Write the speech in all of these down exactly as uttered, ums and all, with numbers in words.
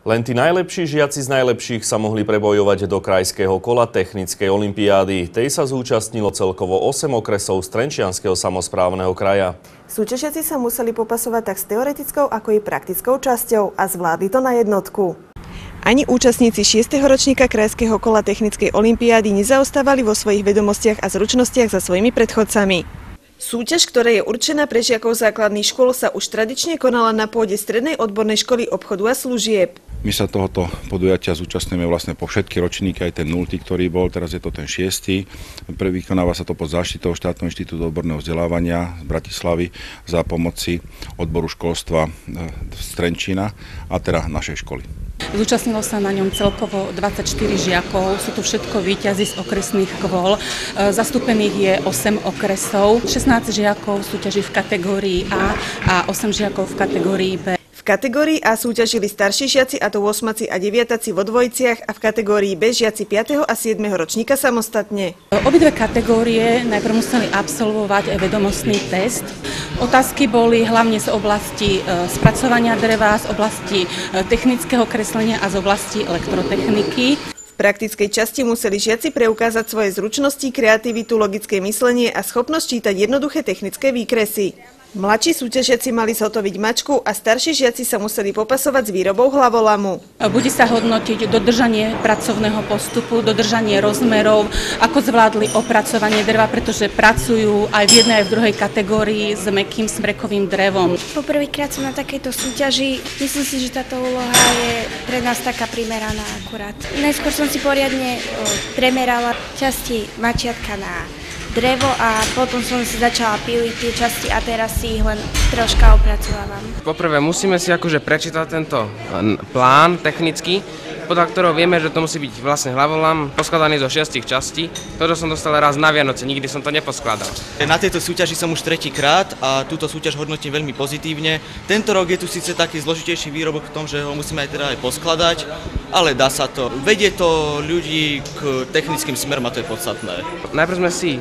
Len tí najlepší žiaci z najlepších sa mohli prebojovať do krajského kola technickej olympiády. Tej sa zúčastnilo celkovo osem okresov z Trenčianskeho samosprávneho kraja. Súťažiaci sa museli popasovať tak s teoretickou ako i praktickou časťou a zvládli to na jednotku. Ani účastníci šiesteho ročníka krajského kola technickej olympiády nezaostávali vo svojich vedomostiach a zručnostiach za svojimi predchodcami. Súťaž, ktorá je určená pre žiakov základných škôl, sa už tradične konala na pôde Strednej odbornej školy obchodu a služieb. My sa tohoto podujatia zúčastňujeme vlastne po všetky ročníky, aj ten nultý, ktorý bol, teraz je to ten šiestý. Vykonáva sa to pod záštitou Štátneho inštitútu odborného vzdelávania z Bratislavy za pomoci odboru školstva z Trenčína a teda našej školy. Zúčastnilo sa na ňom celkovo dvadsaťštyri žiakov, sú tu všetko víťazi z okresných kvôl. Zastúpených je osem okresov, šestnásť žiakov súťaží v kategórii A a osem žiakov v kategórii B. V kategórii A súťažili starší žiaci, a to ôsmaci a deviataci vo dvojiciach, a v kategórii B žiaci piateho a siedmeho ročníka samostatne. Obidve kategórie najprv museli absolvovať vedomostný test. Otázky boli hlavne z oblasti spracovania dreva, z oblasti technického kreslenia a z oblasti elektrotechniky. V praktickej časti museli žiaci preukázať svoje zručnosti, kreativitu, logické myslenie a schopnosť čítať jednoduché technické výkresy. Mladší súťažiaci mali zhotoviť mačku a starší žiaci sa museli popasovať s výrobou hlavolamu. Bude sa hodnotiť dodržanie pracovného postupu, dodržanie rozmerov, ako zvládli opracovanie dreva, pretože pracujú aj v jednej aj v druhej kategórii s mäkkým smrekovým drevom. Poprvýkrát som na takejto súťaži. Myslím si, že táto úloha je pre nás taká primeraná akurát. Najskôr som si poriadne premerala časti mačiatka na drevo a potom som si začala píliť tie časti a teraz si ich len troška opracovávam. Poprvé musíme si akože prečítať tento plán technický, podľa ktorého vieme, že to musí byť vlastne hlavolam poskladaný zo šiestich častí. Toto som dostal raz na Vianoce, nikdy som to neposkladal. Na tejto súťaži som už tretíkrát a túto súťaž hodnotím veľmi pozitívne. Tento rok je tu síce taký zložitejší výrobok v tom, že ho musíme aj teda aj poskladať, ale dá sa to. Vedie to ľudí k technickým smerom a to je podstatné. Najprv sme si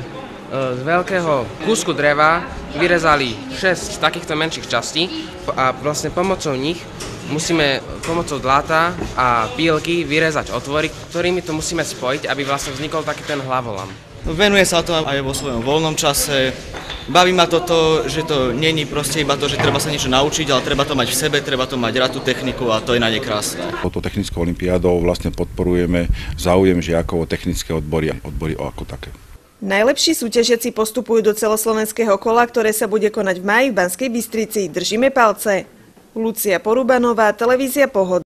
z veľkého kúsku dreva vyrezali šesť takýchto menších častí a vlastne pomocou nich musíme pomocou dláta a pílky vyrezať otvory, ktorými to musíme spojiť, aby vlastne vznikol taký ten hlavolam. Venuje sa to aj vo svojom voľnom čase. Baví ma toto, že to není proste iba to, že treba sa niečo naučiť, ale treba to mať v sebe, treba to mať rád tú techniku a to je na ne krásne. Toto technickou olympiádou vlastne podporujeme záujem žiakov o technické odbory a odbory ako také. Najlepší súťažiaci postupujú do celoslovenského kola, ktoré sa bude konať v máji v Banskej Bystrici. Držíme palce. Lucia Porubanová, televízia Pohoda.